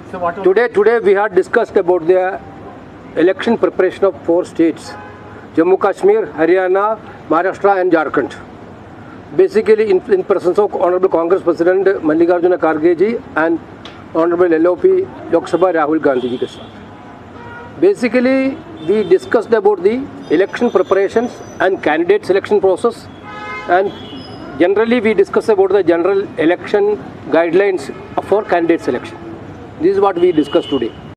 Today we had discussed about the election preparation of 4 states: Jammu Kashmir, Haryana, Maharashtra and Jharkhand. Basically in presence of Honorable Congress President Mallikarjuna Kharge ji and Honorable LOP Lok Sabha Rahul Gandhi ji ke saath. Basically we discussed about the election preparations and candidate selection process, and generally we discuss about the general election guidelines for candidate selection. This is what we discussed today.